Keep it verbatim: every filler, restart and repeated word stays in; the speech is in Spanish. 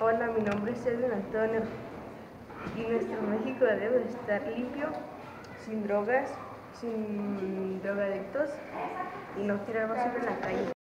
Hola, mi nombre es Edwin Antonio y nuestro México debe estar limpio, sin drogas, sin drogadictos y no tirar basura en la calle.